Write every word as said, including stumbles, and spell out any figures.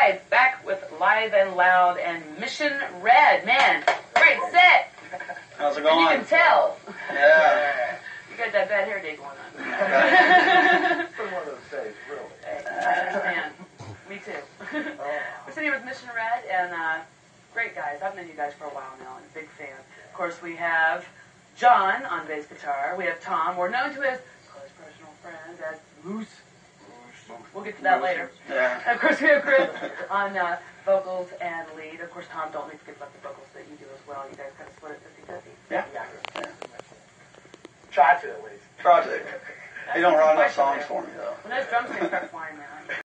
right, back with Live and Loud and Mission Red. Man, great set. How's it going? And you can tell. Yeah. You got that bad hair day going on. It's been one of those days, really. Hey, I understand. Me too. Oh. We're sitting here with Mission Red, and uh, great guys. I've known you guys for a while now, and a big fan. Of course, we have John on bass guitar. We have Tom. We're known to his close personal friend as Moose. We'll get to that later. Yeah. And of course, we have Chris on uh, vocals and lead. Of course, Tom, don't forget about the vocals that you do as well. You guys kind of split it fifty-fifty. Yeah. Yeah. Try to, at least. Try to. You don't write enough songs for me, though. When those drums can start flying, man.